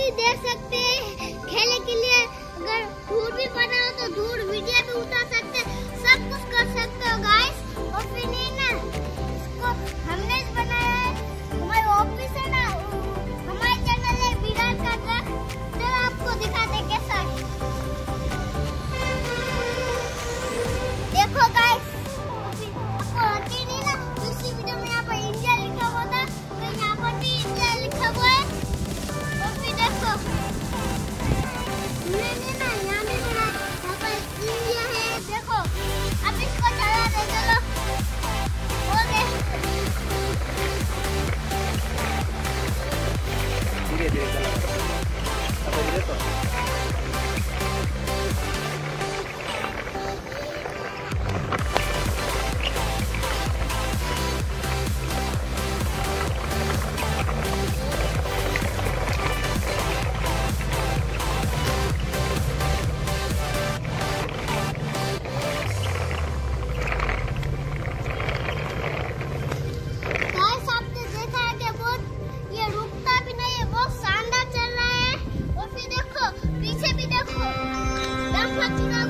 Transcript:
भी दे सकते हैं खेलने के लिए। अगर धूल भी बना हो तो धूल वीडियो भी उतार सकते हैं, सब कुछ कर सकते हो गाइस। और फिर नहीं ना, इसको हमने बनाया है, हमारे ऑफिस है ना, हमारे चैनल है विराट का ट्रक। चलो आपको दिखाते कैसा है। देखो गाइस, आपको आती नहीं ना, दूसरी वीडियो में यहाँ पर इंडिया लिखा हुआ था, तो यहाँ पर भी इंडिया लिखा हुआ है। और फिर देखो मैंने ना यहाँ भी बना, यहाँ पर इंडिया है। देखो अब इसको चला दे, चलो हो गया। धीरे धीरे चला, अब धीरे तो पीछे भी देखो,